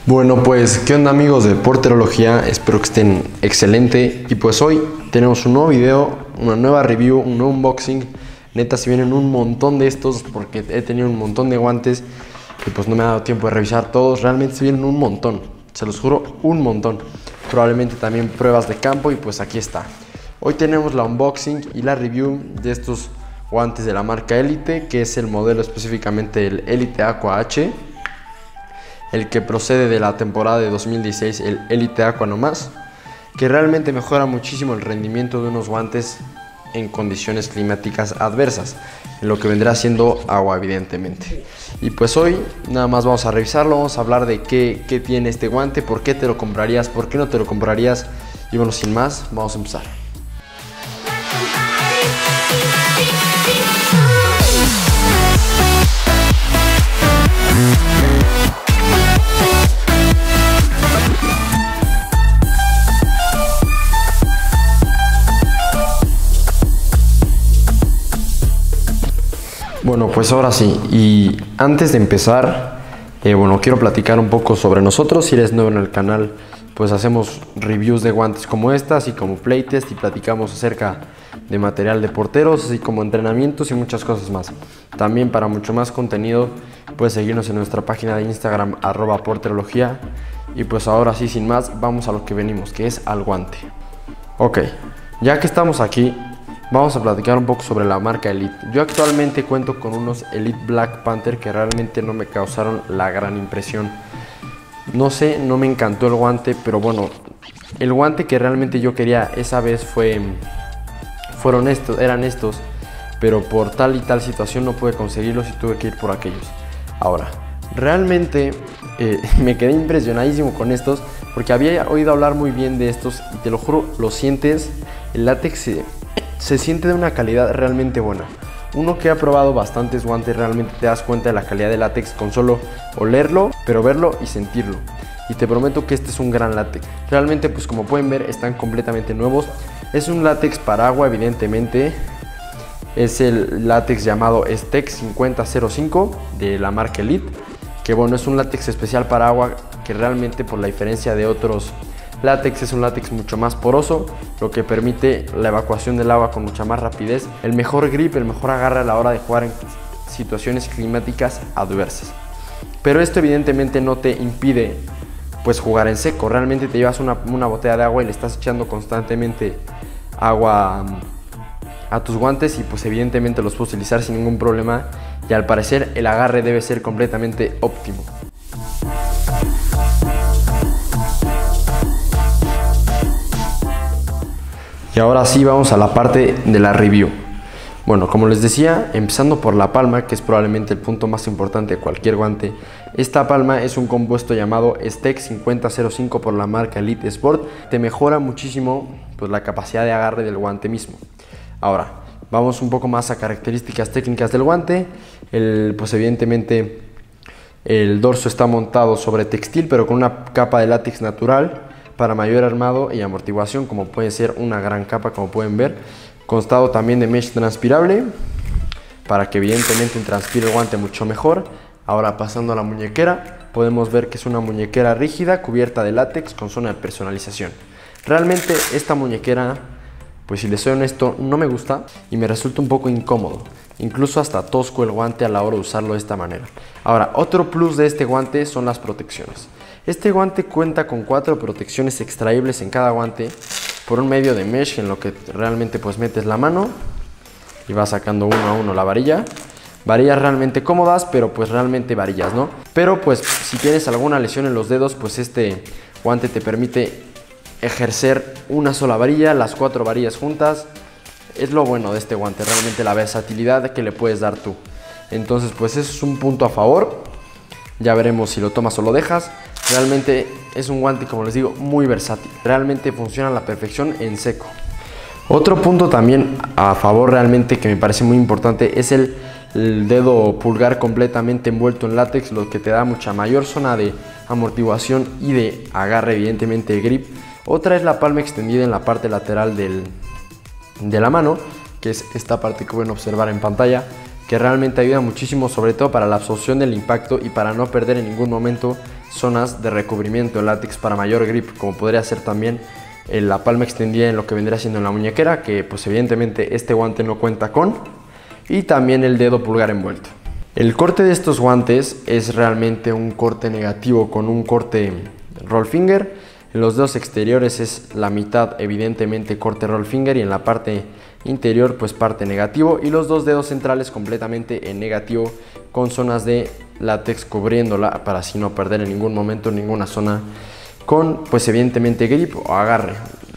Bueno, pues, ¿qué onda amigos de Porterología? Espero que estén excelente. Y pues hoy tenemos un nuevo video, una nueva review, un nuevo unboxing. Neta, si vienen un montón de estos, porque he tenido un montón de guantes y pues no me ha dado tiempo de revisar todos. Realmente se vienen un montón, se los juro, un montón. Probablemente también pruebas de campo y pues aquí está. Hoy tenemos la unboxing y la review de estos guantes de la marca Elite, que es el modelo específicamente el Elite Aqua H. El que procede de la temporada de 2016, el Elite Aqua no más, que realmente mejora muchísimo el rendimiento de unos guantes en condiciones climáticas adversas, en lo que vendrá siendo agua evidentemente. Y pues hoy nada más vamos a revisarlo, vamos a hablar de qué tiene este guante, por qué te lo comprarías, por qué no te lo comprarías, y bueno, sin más, vamos a empezar. Bueno, pues ahora sí, y antes de empezar, bueno, quiero platicar un poco sobre nosotros. Si eres nuevo en el canal, pues hacemos reviews de guantes como estas y como playtest, y platicamos acerca de material de porteros, así como entrenamientos y muchas cosas más. También para mucho más contenido, puedes seguirnos en nuestra página de Instagram, @porterología. Y pues ahora sí, sin más, vamos a lo que venimos, que es al guante. Ok, ya que estamos aquí, vamos a platicar un poco sobre la marca Elite. Yo actualmente cuento con unos Elite Black Panther que realmente no me causaron la gran impresión. No sé, no me encantó el guante, pero bueno, el guante que realmente yo quería esa vez eran estos, pero por tal y tal situación no pude conseguirlos y tuve que ir por aquellos. Ahora, realmente me quedé impresionadísimo con estos porque había oído hablar muy bien de estos y te lo juro, lo sientes, el látex se siente de una calidad realmente buena. Uno que ha probado bastantes guantes, realmente te das cuenta de la calidad del látex con solo olerlo, pero verlo y sentirlo. Y te prometo que este es un gran látex. Realmente, pues como pueden ver, están completamente nuevos. Es un látex para agua, evidentemente. Es el látex llamado Stex 5005 de la marca Elite. Que bueno, es un látex especial para agua que realmente, por la diferencia de otros látex, es un látex mucho más poroso, lo que permite la evacuación del agua con mucha más rapidez, el mejor grip, el mejor agarre a la hora de jugar en situaciones climáticas adversas. Pero esto evidentemente no te impide pues jugar en seco. Realmente te llevas una botella de agua y le estás echando constantemente agua a tus guantes y pues evidentemente los puedes utilizar sin ningún problema, y al parecer el agarre debe ser completamente óptimo. Y ahora sí vamos a la parte de la review. Bueno, como les decía, empezando por la palma, que es probablemente el punto más importante de cualquier guante. Esta palma es un compuesto llamado Stex 5005 por la marca Elite Sport. Te mejora muchísimo pues la capacidad de agarre del guante mismo. Ahora, vamos un poco más a características técnicas del guante. Pues evidentemente el dorso está montado sobre textil, pero con una capa de látex natural para mayor armado y amortiguación, como puede ser una gran capa, como pueden ver. Constado también de mesh transpirable para que evidentemente transpire el guante mucho mejor. Ahora, pasando a la muñequera, podemos ver que es una muñequera rígida cubierta de látex con zona de personalización. Realmente esta muñequera, pues si les soy honesto, no me gusta y me resulta un poco incómodo, incluso hasta tosco el guante a la hora de usarlo de esta manera. Ahora, otro plus de este guante son las protecciones. Este guante cuenta con 4 protecciones extraíbles en cada guante por un medio de mesh, en lo que realmente pues metes la mano y vas sacando uno a uno la varilla. Varillas realmente cómodas, pero pues realmente varillas, ¿no? Pero pues si tienes alguna lesión en los dedos, pues este guante te permite ejercer una sola varilla, las 4 varillas juntas. Es lo bueno de este guante, realmente la versatilidad que le puedes dar tú. Entonces pues eso es un punto a favor. Ya veremos si lo tomas o lo dejas. Realmente es un guante, como les digo, muy versátil. Realmente funciona a la perfección en seco. Otro punto también a favor realmente que me parece muy importante es el dedo pulgar completamente envuelto en látex, lo que te da mucha mayor zona de amortiguación y de agarre, evidentemente de grip. Otra es la palma extendida en la parte lateral de la mano, que es esta parte que pueden observar en pantalla, que realmente ayuda muchísimo, sobre todo para la absorción del impacto y para no perder en ningún momento zonas de recubrimiento de látex para mayor grip, como podría ser también la palma extendida en lo que vendría siendo en la muñequera, que pues evidentemente este guante no cuenta con, y también el dedo pulgar envuelto. El corte de estos guantes es realmente un corte negativo con un corte roll finger. En los dedos exteriores es la mitad evidentemente corte roll finger y en la parte interior pues parte negativo, y los dos dedos centrales completamente en negativo con zonas de látex cubriéndola para así no perder en ningún momento ninguna zona con pues evidentemente grip o agarre.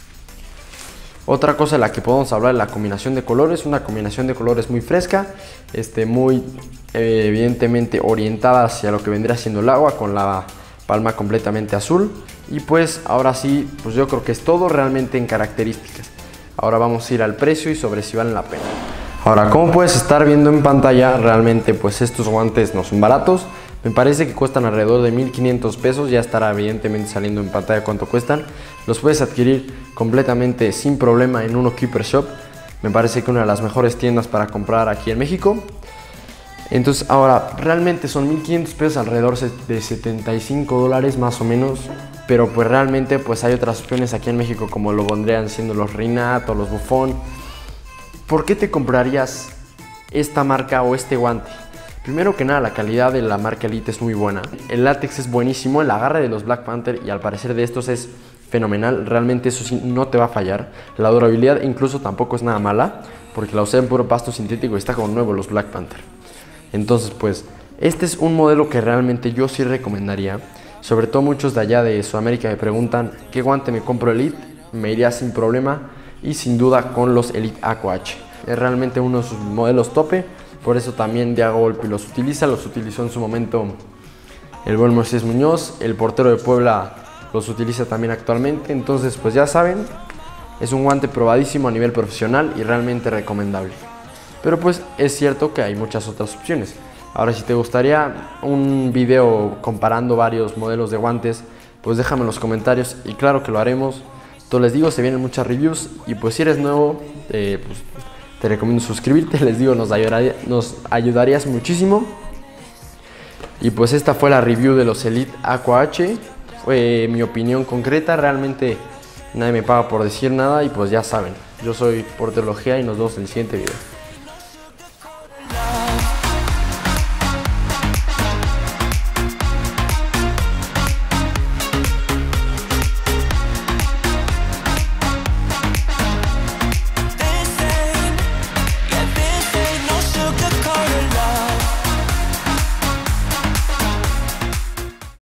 Otra cosa de la que podemos hablar es la combinación de colores, una combinación de colores muy fresca, muy evidentemente orientada hacia lo que vendría siendo el agua, con la palma completamente azul. Y pues ahora sí, pues yo creo que es todo realmente en características. Ahora vamos a ir al precio y sobre si valen la pena. Ahora, como puedes estar viendo en pantalla, realmente pues estos guantes no son baratos. Me parece que cuestan alrededor de 1,500 pesos, ya estará evidentemente saliendo en pantalla cuánto cuestan. Los puedes adquirir completamente sin problema en Uno Keeper Shop. Me parece que una de las mejores tiendas para comprar aquí en México. Entonces ahora, realmente son 1,500 pesos, alrededor de 75 dólares más o menos. Pero pues realmente pues hay otras opciones aquí en México, como lo vendrían siendo los Rinat o los Buffon. ¿Por qué te comprarías esta marca o este guante? Primero que nada, la calidad de la marca Elite es muy buena. El látex es buenísimo, el agarre de los Black Panther y al parecer de estos es fenomenal. Realmente eso sí, no te va a fallar. La durabilidad incluso tampoco es nada mala, porque la usé en puro pasto sintético y está como nuevo los Black Panther. Entonces pues, este es un modelo que realmente yo sí recomendaría. Sobre todo muchos de allá de Sudamérica me preguntan ¿qué guante me compro Elite? Me iría sin problema y sin duda con los Elite Aqua H. Es realmente uno de sus modelos tope. Por eso también Diago Volpi los utilizó en su momento el buen Moisés Muñoz, el portero de Puebla los utiliza también actualmente. Entonces pues ya saben, es un guante probadísimo a nivel profesional y realmente recomendable. Pero pues es cierto que hay muchas otras opciones. Ahora, si te gustaría un video comparando varios modelos de guantes, pues déjame en los comentarios y claro que lo haremos. Entonces les digo, se vienen muchas reviews y pues si eres nuevo, pues te recomiendo suscribirte. Les digo, nos ayudarías muchísimo. Y pues esta fue la review de los Elite Aqua H. Fue mi opinión concreta, realmente nadie me paga por decir nada y pues ya saben, yo soy Porterología y nos vemos en el siguiente video.